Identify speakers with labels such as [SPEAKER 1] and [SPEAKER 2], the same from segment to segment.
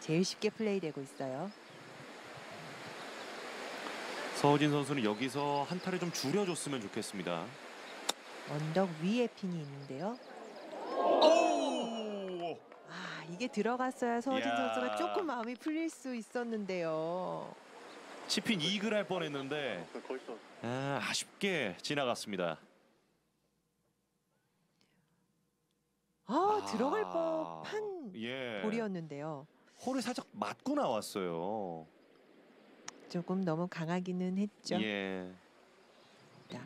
[SPEAKER 1] 제일 쉽게 플레이되고 있어요.
[SPEAKER 2] 서진 선수는 여기서 한타를 좀 줄여줬으면 좋겠습니다.
[SPEAKER 1] 언덕 위에 핀이 있는데요.
[SPEAKER 2] 오!
[SPEAKER 1] 아, 이게 들어갔어야 서진
[SPEAKER 2] 이야.
[SPEAKER 1] 선수가 조금 마음이 풀릴 수 있었는데요.
[SPEAKER 2] 치핀 이글 할 뻔했는데 아쉽게 지나갔습니다.
[SPEAKER 1] 들어갈 법한
[SPEAKER 2] 예.
[SPEAKER 1] 볼이었는데요.
[SPEAKER 2] 홀을 살짝 맞고 나왔어요.
[SPEAKER 1] 조금 너무 강하기는 했죠.
[SPEAKER 2] 예.
[SPEAKER 1] 자,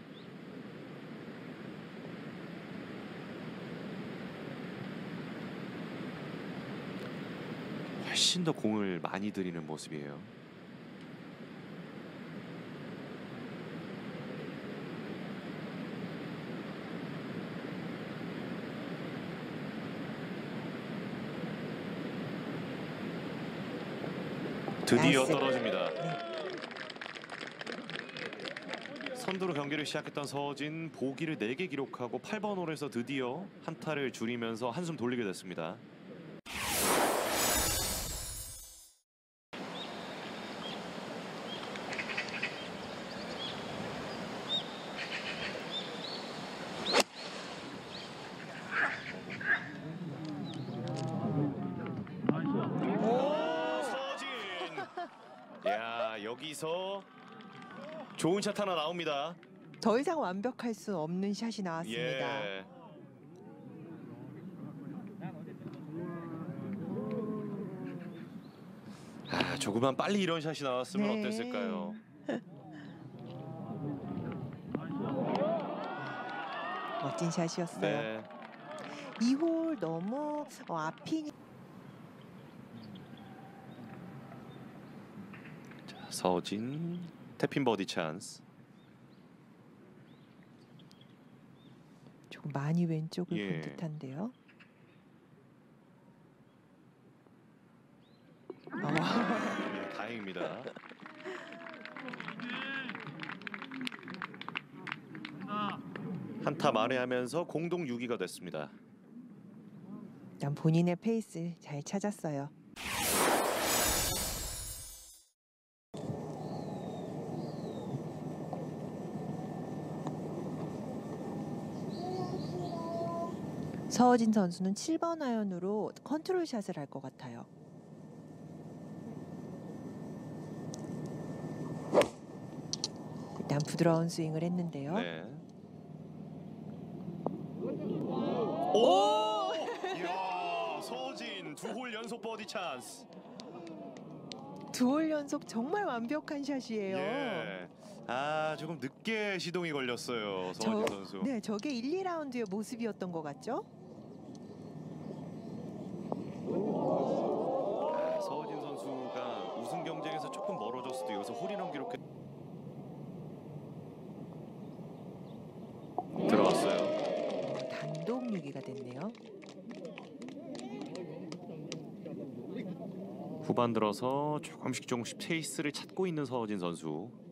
[SPEAKER 2] 훨씬 더 공을 많이 들이는 모습이에요. 드디어
[SPEAKER 1] 나이스.
[SPEAKER 2] 떨어집니다.
[SPEAKER 1] 네.
[SPEAKER 2] 선두로 경기를 시작했던 서진 보기를 4개 기록하고 8번 홀에서 드디어 한타를 줄이면서 한숨 돌리게 됐습니다. 야, 여기서 좋은 샷 하나 나옵니다.
[SPEAKER 1] 더 이상 완벽할 수 없는 샷이 나왔습니다.
[SPEAKER 2] 예. 조금만 빨리 이런 샷이 나왔으면
[SPEAKER 1] 네.
[SPEAKER 2] 어땠을까요?
[SPEAKER 1] 멋진 샷이었어요.
[SPEAKER 2] 네.
[SPEAKER 1] 2홀 너무 앞이
[SPEAKER 2] 서진 태핀 버디 찬스.
[SPEAKER 1] 조금 많이 왼쪽을
[SPEAKER 2] 예.
[SPEAKER 1] 본 듯한데요.
[SPEAKER 2] 예, 다행입니다. 한타 만회하면서 공동 6위가 됐습니다.
[SPEAKER 1] 일단 본인의 페이스 잘 찾았어요. 서진 선수는 7번 아이언으로 컨트롤 샷을 할 것 같아요. 일단 부드러운 스윙을 했는데요.
[SPEAKER 2] 네. 오! 이야, 서진 2홀 연속 버디 찬스.
[SPEAKER 1] 2홀 연속 정말 완벽한 샷이에요.
[SPEAKER 2] 예. 조금 늦게 시동이 걸렸어요, 서진 선수.
[SPEAKER 1] 네, 저게 1, 2라운드의 모습이었던 것 같죠?
[SPEAKER 2] 서진 선수가 우승 경쟁에서 조금 멀어졌을 때 여기서 홀인원 기록해 들어갔어요.
[SPEAKER 1] 단독 6위가 됐네요.
[SPEAKER 2] 후반 들어서 조금씩 페이스를 찾고 있는 서진 선수.